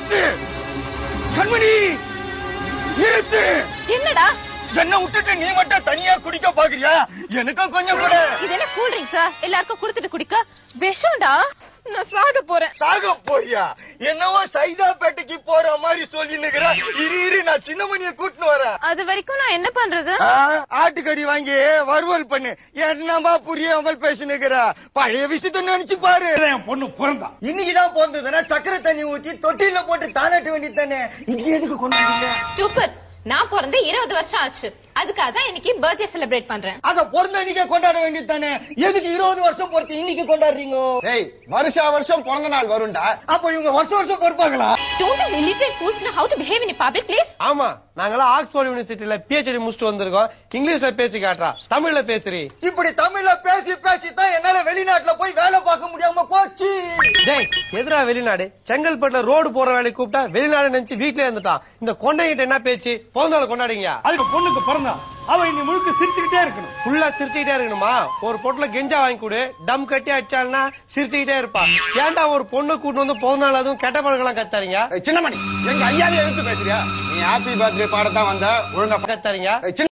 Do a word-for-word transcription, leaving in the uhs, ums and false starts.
நிறுத்து கண்மணி, நிறுத்து. என்னடா என்ன விட்டுட்டு நீ மட்டும் தனியா குடிக்க பாக்குறியா? எனக்கும் கொஞ்சம் கூட. இது என்ன கூல் ட்ரிங்க்ஸா? எல்லாருக்கும் குடுத்துட்டு குடிக்க? விஷம்டா. நான் சாக போறேன். சாக போறியா? என்னவோ சைதாப்பேட்டைக்கு போற மாதிரி சொல்லி நிக்கிற. இரு இரு, நான் சின்னமணியை கூட்டின்னு வரேன். அது வரைக்கும் நான் என்ன பண்றது? ஆட்டுக்கறி வாங்கி வறுவல் பண்ணு. என்னமா புரியாமல் பேசினுக்கிற? பழைய விஷயத்த நினைச்சு பாரு. என் பொண்ணு பிறந்தா இன்னைக்குதான் பிறந்ததுன்னா சக்கரை தண்ணி ஊத்தி தொட்டில போட்டு தாளாட்ட வேண்டியதானே. இங்க எதுக்கு கொண்டு வரீங்க? நான் பிறந்து இருபது வருஷம் ஆச்சு. அதுக்காக தான் இன்னைக்கு பர்த்டே செலிப்ரேட் பண்றேன். அத பிறந்த இன்னைக்கு கொண்டாட வேண்டியது தானே. எதுக்கு இருபது வருஷம் பொறுத்து இன்னைக்கு கொண்டாடுறீங்க? ஏய், வருஷா வருஷம் பிறந்த நாள் வரும்டா. அப்ப இவங்க வருஷம் வருஷம் பொறுப்பாங்களா? Don't the illiterate fools know how to behave in a public place? ஆமா, நாங்களாம் ஆக்ஸ்போர்ட் யூனிவர்சிட்டியில பிஹெச்டி முடிச்சுட்டு வந்திருக்கோம். இங்கிலீஷ்ல பேசி காட்டுறா, தமிழ்ல பேசுறீ. இப்படி தமிழ்ல பேசி பேசி தான் என்னால வெளிநாட்டுல போய் வேலை பார்க்க முடியாம போச்சு. டேய், எதிரா வெளிநாடு? செங்கல்பட்டுல ரோடு போற வேலைக்கு கூப்பிட்டா வெளிநாடு நினைச்சு வீட்டுல இருந்துட்டான். இந்த கொண்டைகிட்ட என்ன பேச்சு? பிறந்த நாள் கொண்டாடிங்க. அதுக்கு பொண்ணுக்கு பிறந்தா அவ இன்னி முழுக்க சிரிச்சுக்கிட்டே இருக்கணும். ஃபுல்லா சிரிச்சுக்கிட்டே இருக்கணுமா? ஒரு பொட்டுல கெஞ்சா வாங்கி கொடு, டம் கட்டி அடிச்சாள்னா சிரிச்சுக்கிட்டே இருப்பா. ஏன்டா ஒரு பொண்ணு கூட்டு வந்து பிறந்த நாள் அதுவும் கெட்ட பழக்கம் கத்தாரீங்க? சின்னமணி, எங்க ஐயாவே எடுத்து பேசுறியா? நீ ஹாப்பி பர்த்டே பாடத்தான் வந்த, ஒழுங்கா கத்தாரீங்க.